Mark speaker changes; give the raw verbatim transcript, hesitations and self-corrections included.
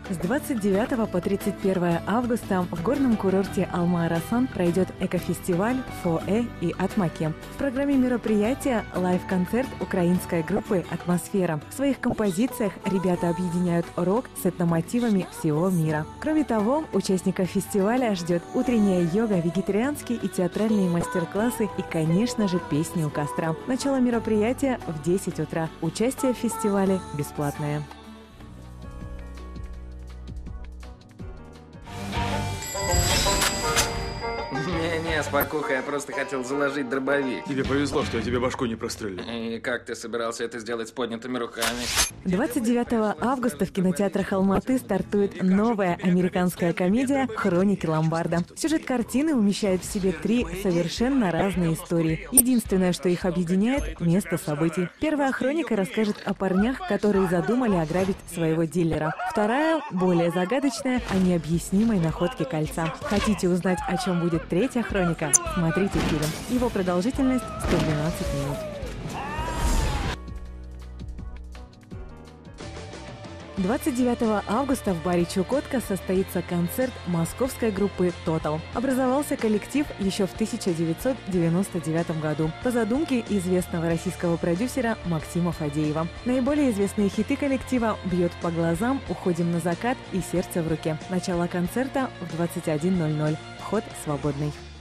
Speaker 1: С двадцать девятого по тридцать первое августа в горном курорте Алма-Арасан пройдет экофестиваль «Фоэ» и «Атмакем». В программе мероприятия лайв-концерт украинской группы «Атмосфера». В своих композициях ребята объединяют рок с этномотивами всего мира. Кроме того, участников фестиваля ждет утренняя йога, вегетарианские и театральные мастер-классы и, конечно же, песни у костра. Начало мероприятия в десять утра. Участие в фестивале бесплатное.
Speaker 2: Не-не, спокуха, я просто хотел заложить дробовик.
Speaker 3: Тебе повезло, что я тебе башку не прострелил.
Speaker 2: И как ты собирался это сделать с поднятыми руками?
Speaker 1: двадцать девятого августа в кинотеатрах Алматы стартует новая американская комедия «Хроники Ломбарда». Сюжет картины умещает в себе три совершенно разные истории. Единственное, что их объединяет – место событий. Первая хроника расскажет о парнях, которые задумали ограбить своего дилера. Вторая, более загадочная, о необъяснимой находке кольца. Хотите узнать, о чем будет третья хроника? Смотрите фильм. Его продолжительность сто двенадцать минут. двадцать девятого августа в баре «Чукотка» состоится концерт московской группы «Тотал». Образовался коллектив еще в тысяча девятьсот девяносто девятом году по задумке известного российского продюсера Максима Фадеева. Наиболее известные хиты коллектива «Бьет по глазам», «Уходим на закат» и «Сердце в руке». Начало концерта в двадцать один ноль ноль. Вход свободный.